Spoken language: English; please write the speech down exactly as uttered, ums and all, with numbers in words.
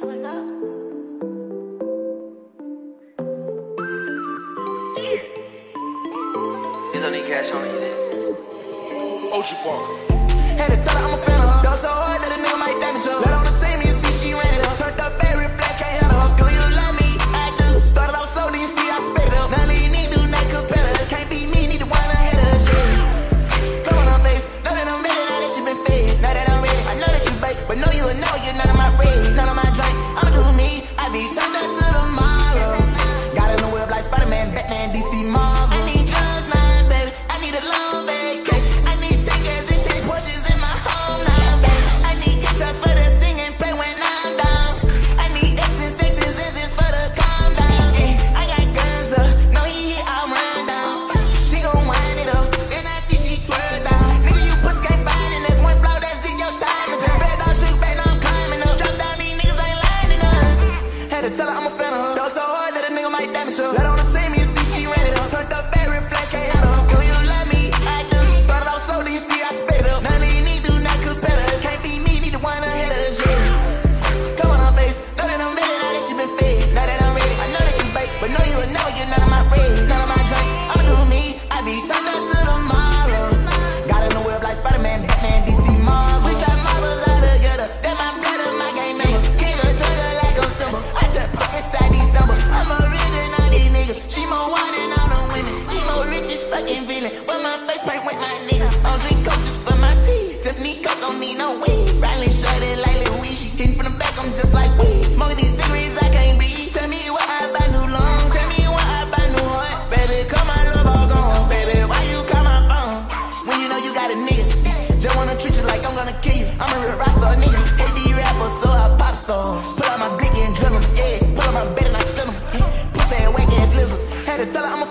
Just don't need cash on it, you did. 𝗂𝗀𝘀𝗶𝗰. Had to tell her I'ma fan her. Dog so hard that a nigga might damage her. Let on the team, you see she ran it up. Turned up every flash, can't handle her. Do you love me? I do. Started off so, then you see I spit it up. None of you need do not competitors. Can't beat me, need to one ahead of us. Come on her face. Know that I'm ready, now that she been fed. Now that I'm ready, I know that you bake. But know you will know you're none of my bread, none of my drink. I'ma do me, I be turned up to tomorrow. Got in the web like Spider-Man, Batman, D C, Marvel. I need drugs now, baby. I need a long vacation. I need tickets and ten Porsches in my home now, baby. I need guitars for the singing, play when I'm down. I need X's, sixes, S's for the calm down. Yeah, I got guns up, no he hit, I'll run down. She gon' wind it up, then I see she twirl down. Nigga, you pussy can't find it, there's one flow that's in your time. It's a bad dog shit, baby, I'm climbing up. Drop down, these niggas ain't lining up. Had to tell her I'm a fan of her. Dog so hard that a nigga might damage her. Let on the team, you see she ran it up. Turned up every flash, can't handle her. Do you love me? I do. Started off so, then you see I spit it up. None of you need do not competitors. Can't beat me, need the one ahead of us, yeah. Come on her face. Know that I'm ready, now that she been fed. Now that I'm ready, I know that you bake. But know you will know you're none of my bread, none of my drink. I'ma do me, I be turned up to tomorrow. Got in the web like Spider-Man, Batman, D C, Marvel. Wish our mothers all together. Then my brother, my game member. King of jungle like a symbol. I just put inside December. I'm a real than all these niggas. She more wild than all them women. He more rich as fucking villain. But my face paint with my nigga. I'll drink coaches for my teeth. Just need coke, don't need no weed. Riley shorty like Lil Weezy. She hitting from the back, I'm just like weed. Smoking these cigarettes, I can't breathe. Tell me why I buy new lungs. Tell me why I buy new heart. Baby, call my love all gone. Baby, why you call my phone? When you know you got a nigga. Just wanna treat you like I'm gonna kill you. I'm a real rockstar nigga. Hey, D rapper, so I pop star. Pull out my blicky and drill him. Yeah, pull out my bed and I send him. Pussy and whack ass lizard. Had to tell her I'm